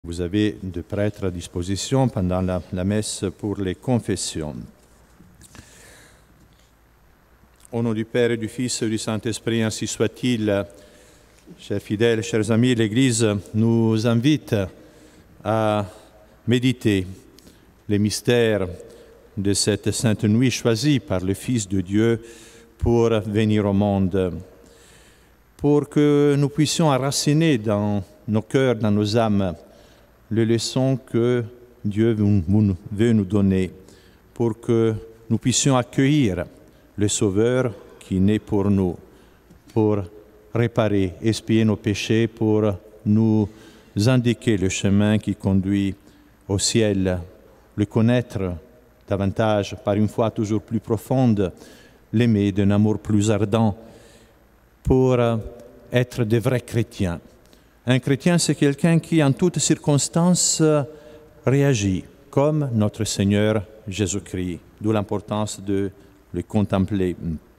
Vous avez de prêtres à disposition pendant la messe pour les confessions. Au nom du Père et du Fils et du Saint-Esprit, ainsi soit-il. Chers fidèles, chers amis, l'Église nous invite à méditer les mystères de cette sainte nuit choisie par le Fils de Dieu pour venir au monde, pour que nous puissions enraciner dans nos cœurs, dans nos âmes, les leçons que Dieu veut nous donner, pour que nous puissions accueillir le Sauveur qui naît pour nous, pour réparer, expier nos péchés, pour nous indiquer le chemin qui conduit au ciel, le connaître davantage par une foi toujours plus profonde, l'aimer d'un amour plus ardent, pour être de vrais chrétiens. Un chrétien, c'est quelqu'un qui, en toutes circonstances, réagit comme notre Seigneur Jésus-Christ, d'où l'importance de le contempler.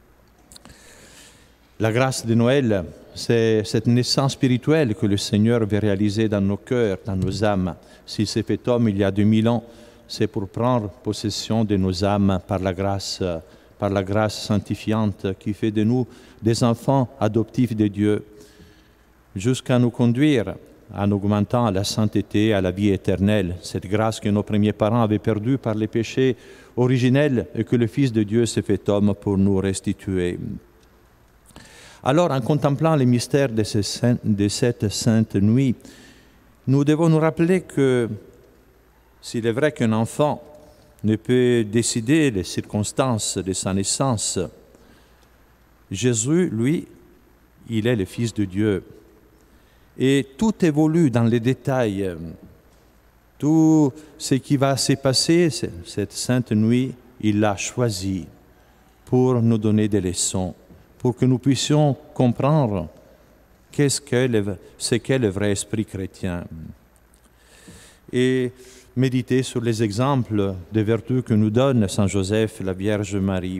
La grâce de Noël, c'est cette naissance spirituelle que le Seigneur veut réaliser dans nos cœurs, dans nos âmes. S'il s'est fait homme il y a 2000 ans, c'est pour prendre possession de nos âmes par la grâce sanctifiante qui fait de nous des enfants adoptifs de Dieu, jusqu'à nous conduire en augmentant la sainteté, à la vie éternelle, cette grâce que nos premiers parents avaient perdue par les péchés originels et que le Fils de Dieu s'est fait homme pour nous restituer. Alors, en contemplant les mystères de cette sainte nuit, nous devons nous rappeler que s'il est vrai qu'un enfant ne peut décider les circonstances de sa naissance, Jésus, lui, il est le Fils de Dieu. Et tout évolue dans les détails. Tout ce qui va se passer, cette sainte nuit, il l'a choisi pour nous donner des leçons, pour que nous puissions comprendre ce qu'est le vrai esprit chrétien. Et méditer sur les exemples de vertus que nous donne Saint Joseph, la Vierge Marie.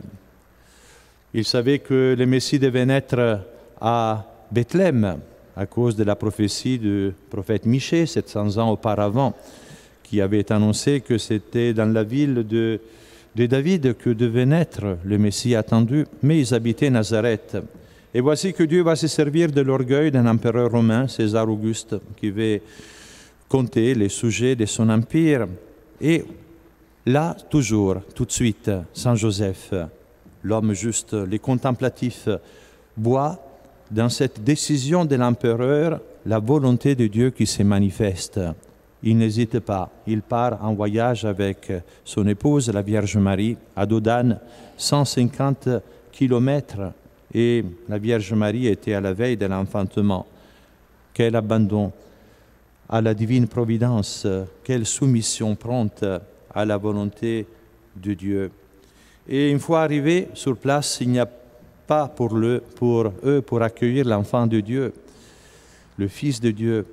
Il savait que le Messie devait naître à Bethléem, à cause de la prophétie du prophète Michée, 700 ans auparavant, qui avait annoncé que c'était dans la ville de David que devait naître le Messie attendu, mais ils habitaient Nazareth. Et voici que Dieu va se servir de l'orgueil d'un empereur romain, César Auguste, qui veut compter les sujets de son empire. Et là, toujours, tout de suite, Saint Joseph, l'homme juste, le contemplatif, voit dans cette décision de l'empereur la volonté de Dieu qui se manifeste. Il n'hésite pas. Il part en voyage avec son épouse, la Vierge Marie, à Dodane, 150 kilomètres. Et la Vierge Marie était à la veille de l'enfantement. Quel abandon à la divine providence, quelle soumission prompte à la volonté de Dieu. Et une fois arrivés sur place, il n'y a pas pour eux pour accueillir l'enfant de Dieu, le Fils de Dieu.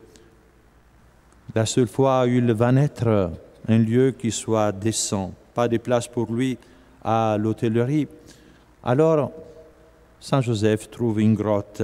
La seule fois où il va naître, un lieu qui soit décent, pas de place pour lui à l'hôtellerie. Alors, Saint Joseph trouve une grotte.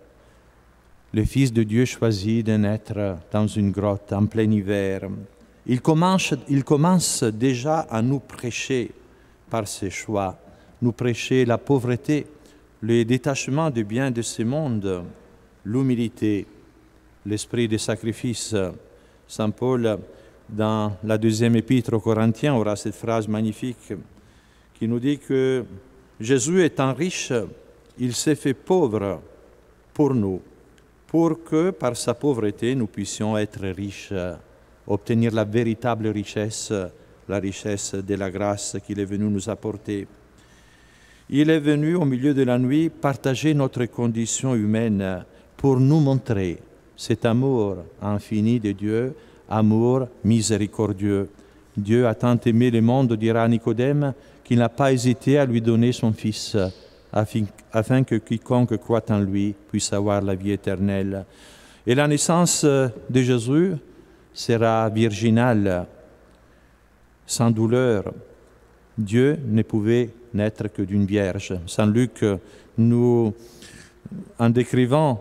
Le Fils de Dieu choisit de naître dans une grotte en plein hiver. Il commence déjà à nous prêcher par ses choix, nous prêcher la pauvreté, le détachement du bien de ce monde, l'humilité, l'esprit de sacrifice. Saint Paul, dans la deuxième épître aux Corinthiens, aura cette phrase magnifique qui nous dit que Jésus étant riche, il s'est fait pauvre pour nous, pour que par sa pauvreté nous puissions être riches, obtenir la véritable richesse, la richesse de la grâce qu'il est venu nous apporter. Il est venu au milieu de la nuit partager notre condition humaine pour nous montrer cet amour infini de Dieu, amour miséricordieux. Dieu a tant aimé le monde, dira Nicodème, qu'il n'a pas hésité à lui donner son Fils, afin que quiconque croit en lui puisse avoir la vie éternelle. Et la naissance de Jésus sera virginale, sans douleur. Dieu ne pouvait naître que d'une vierge. Saint Luc, en décrivant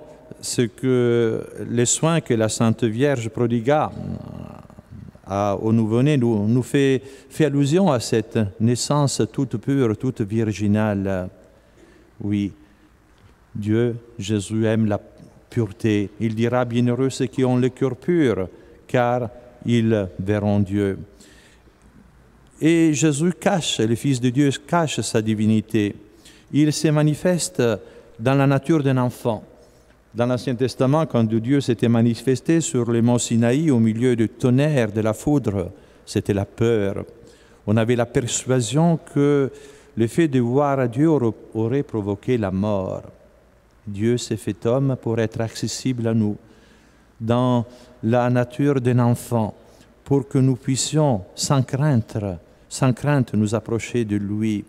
ce que les soins que la Sainte Vierge prodigua au nouveau-né nous fait allusion à cette naissance toute pure, toute virginale. Oui, Dieu, Jésus aime la pureté. Il dira, bienheureux ceux qui ont le cœur pur, car ils verront Dieu. Et Jésus cache, le Fils de Dieu cache sa divinité. Il se manifeste dans la nature d'un enfant. Dans l'Ancien Testament, quand Dieu s'était manifesté sur le mont Sinaï au milieu du tonnerre, de la foudre, c'était la peur. On avait la persuasion que le fait de voir Dieu aurait provoqué la mort. Dieu s'est fait homme pour être accessible à nous, dans la nature d'un enfant, pour que nous puissions, sans crainte, nous approcher de lui.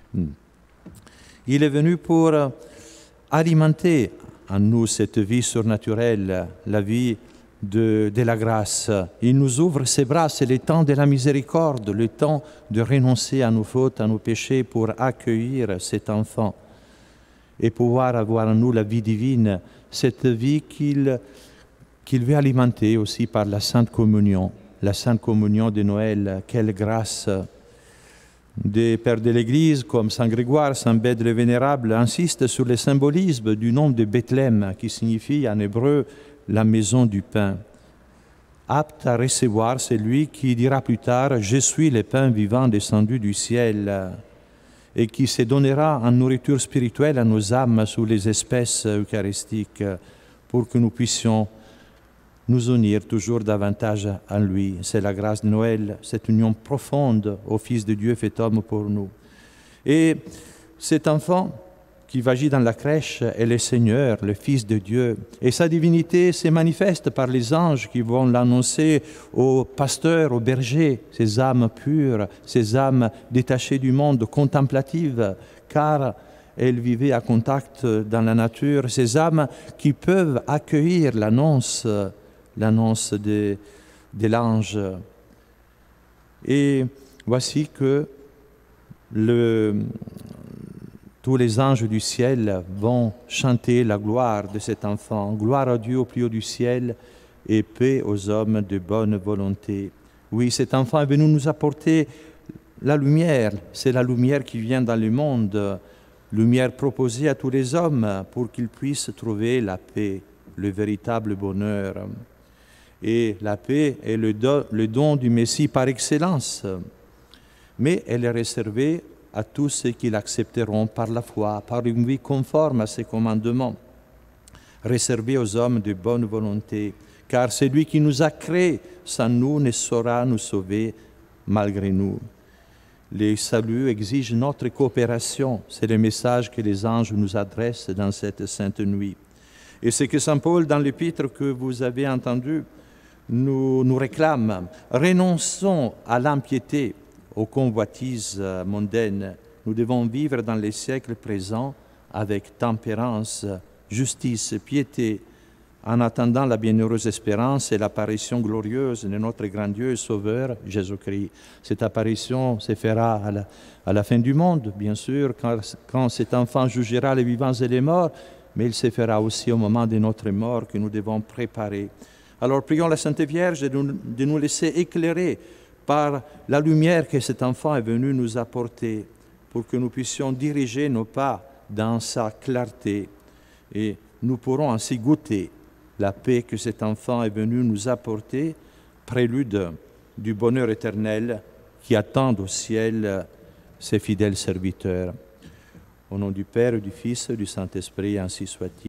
Il est venu pour alimenter en nous cette vie surnaturelle, la vie de la grâce. Il nous ouvre ses bras, c'est le temps de la miséricorde, le temps de renoncer à nos fautes, à nos péchés pour accueillir cet enfant et pouvoir avoir en nous la vie divine, cette vie qu'il veut alimenter aussi par la Sainte Communion de Noël. Quelle grâce! Des pères de l'Église comme Saint Grégoire, Saint Bède le Vénérable insistent sur le symbolisme du nom de Bethléem qui signifie en hébreu la maison du pain. Apte à recevoir celui qui dira plus tard « Je suis le pain vivant descendu du ciel » et qui se donnera en nourriture spirituelle à nos âmes sous les espèces eucharistiques pour que nous puissions nous unir toujours davantage à lui. C'est la grâce de Noël, cette union profonde au Fils de Dieu fait homme pour nous. Et cet enfant qui vagit dans la crèche est le Seigneur, le Fils de Dieu. Et sa divinité se manifeste par les anges qui vont l'annoncer aux pasteurs, aux bergers, ces âmes pures, ces âmes détachées du monde, contemplatives, car elles vivaient à contact dans la nature, ces âmes qui peuvent accueillir l'annonce de l'ange. Et voici que tous les anges du ciel vont chanter la gloire de cet enfant. Gloire à Dieu au plus haut du ciel et paix aux hommes de bonne volonté. Oui, cet enfant est venu nous apporter la lumière. C'est la lumière qui vient dans le monde, lumière proposée à tous les hommes pour qu'ils puissent trouver la paix, le véritable bonheur. Et la paix est le don du Messie par excellence. Mais elle est réservée à tous ceux qui l'accepteront par la foi, par une vie conforme à ses commandements, réservée aux hommes de bonne volonté, car celui qui nous a créés sans nous ne saura nous sauver malgré nous. Le salut exige notre coopération, c'est le message que les anges nous adressent dans cette sainte nuit. Et c'est que Saint Paul, dans l'épître que vous avez entendu, nous réclame. Renonçons à l'impiété, aux convoitises mondaines. Nous devons vivre dans les siècles présents avec tempérance, justice, piété, en attendant la bienheureuse espérance et l'apparition glorieuse de notre grand Dieu et Sauveur, Jésus-Christ. Cette apparition se fera à la fin du monde, bien sûr, quand cet enfant jugera les vivants et les morts, mais il se fera aussi au moment de notre mort que nous devons préparer. Alors prions la Sainte Vierge de nous laisser éclairer par la lumière que cet enfant est venu nous apporter pour que nous puissions diriger nos pas dans sa clarté et nous pourrons ainsi goûter la paix que cet enfant est venu nous apporter, prélude du bonheur éternel qui attend au ciel ses fidèles serviteurs. Au nom du Père, du Fils et du Saint-Esprit, ainsi soit-il.